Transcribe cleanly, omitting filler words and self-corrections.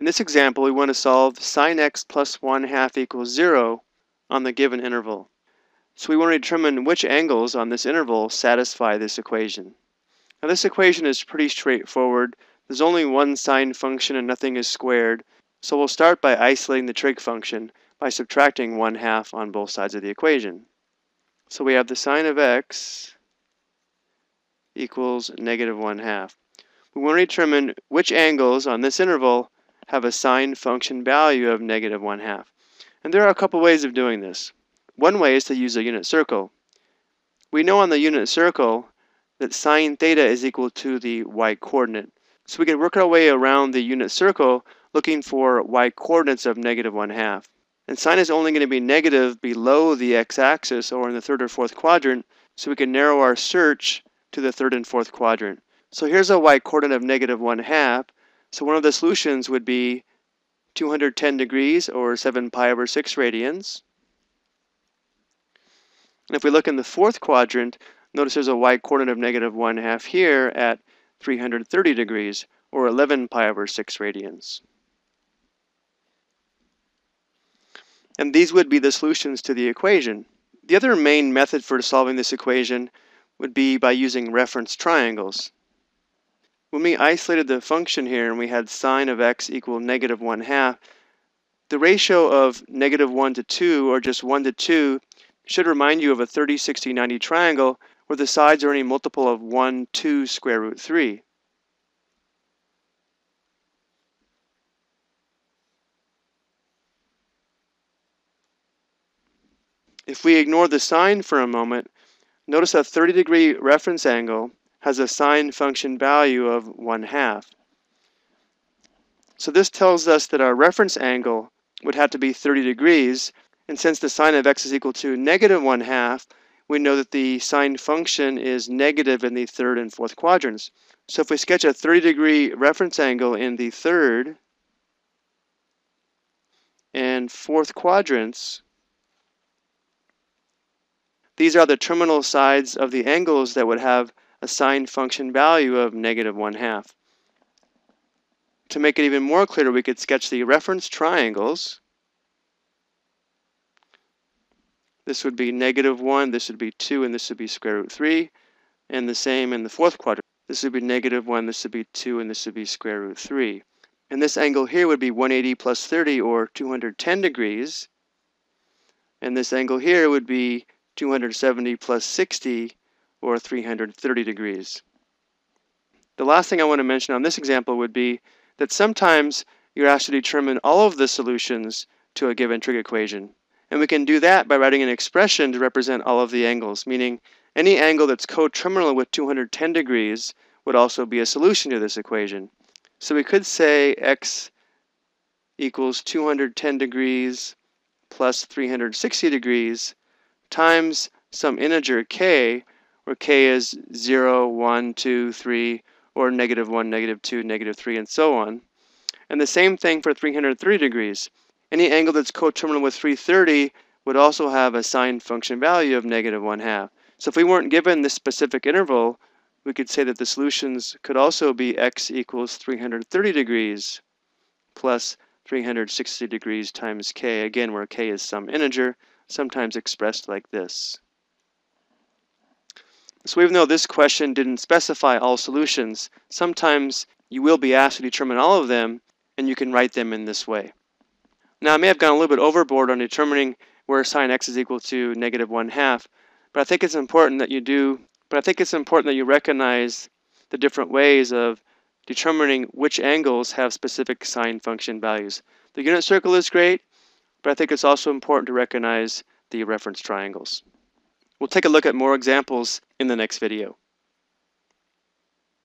In this example, we want to solve sine x plus 1/2 equals 0 on the given interval. So we want to determine which angles on this interval satisfy this equation. Now this equation is pretty straightforward. There's only one sine function and nothing is squared. So we'll start by isolating the trig function by subtracting 1/2 on both sides of the equation. So we have the sine of x equals negative 1/2. We want to determine which angles on this interval have a sine function value of negative 1/2. And there are a couple ways of doing this. One way is to use a unit circle. We know on the unit circle that sine theta is equal to the y-coordinate. So we can work our way around the unit circle looking for y-coordinates of negative 1/2. And sine is only going to be negative below the x-axis or in the third or fourth quadrant, so we can narrow our search to the third and fourth quadrant. So here's a y-coordinate of negative 1/2. So one of the solutions would be 210 degrees or 7 pi over 6 radians. And if we look in the fourth quadrant, notice there's a y-coordinate of negative 1/2 here at 330 degrees or 11 pi over 6 radians. And these would be the solutions to the equation. The other main method for solving this equation would be by using reference triangles. When we isolated the function here and we had sine of x equal negative 1/2, the ratio of negative 1 to 2 or just 1 to 2 should remind you of a 30, 60, 90 triangle where the sides are any multiple of 1, 2 square root 3. If we ignore the sine for a moment, notice a 30-degree reference angle has a sine function value of 1/2. So this tells us that our reference angle would have to be 30 degrees, and since the sine of x is equal to negative 1/2, we know that the sine function is negative in the third and fourth quadrants. So if we sketch a 30-degree reference angle in the third and fourth quadrants, these are the terminal sides of the angles that would have a sine function value of negative 1/2. To make it even more clear, we could sketch the reference triangles. This would be negative 1, this would be 2, and this would be square root 3. And the same in the fourth quadrant. This would be negative 1, this would be 2, and this would be square root 3. And this angle here would be 180 plus 30, or 210 degrees. And this angle here would be 270 plus 60, or 330 degrees. The last thing I want to mention on this example would be that sometimes you're asked to determine all of the solutions to a given trig equation. And we can do that by writing an expression to represent all of the angles, meaning any angle that's coterminal with 210 degrees would also be a solution to this equation. So we could say x equals 210 degrees plus 360 degrees times some integer k, where k is 0, 1, 2, 3, or negative 1, negative 2, negative 3, and so on. And the same thing for 330 degrees. Any angle that's coterminal with 330 would also have a sine function value of negative 1/2. So if we weren't given this specific interval, we could say that the solutions could also be x equals 330 degrees plus 360 degrees times k, again where k is some integer, sometimes expressed like this. So even though this question didn't specify all solutions, sometimes you will be asked to determine all of them, and you can write them in this way. Now I may have gone a little bit overboard on determining where sine x is equal to negative 1/2, but I think it's important that you recognize the different ways of determining which angles have specific sine function values. The unit circle is great, but I think it's also important to recognize the reference triangles. We'll take a look at more examples in the next video.